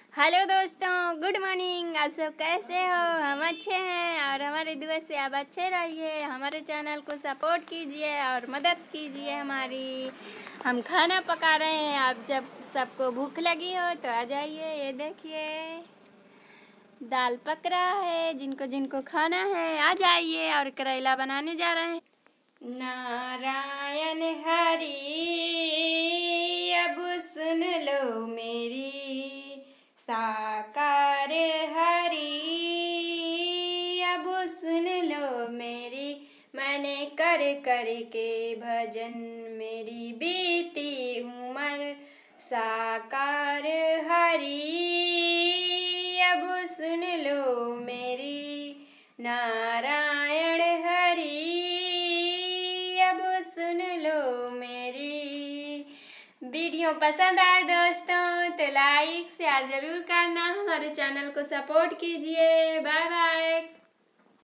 Hello दोस्तों, good morning. आप सब कैसे हो? हम अच्छे हैं और हमारी दुआ से आप अच्छे रहिए। हमारे चैनल को सपोर्ट कीजिए और मदद कीजिए हमारी। हम खाना पका रहे हैं। आप जब सबको भूख लगी हो तो आ जाइए। ये देखिए, दाल पक रहा है। जिनको जिनको खाना है आ जाइए। और करेला बनाने जा रहे हैं। नारायण हरि अब सुन लो मेरी, साकार हरि अब सुन लो मेरी। मैंने कर कर के भजन मेरी बीती उमर, साकार हरि अब सुन लो मेरी। नारायण हरि अब सुन लो मेरी। वीडियो पसंद आए दोस्तों तो लाइक शेयर जरूर करना। हमारे चैनल को सपोर्ट कीजिए। बाय।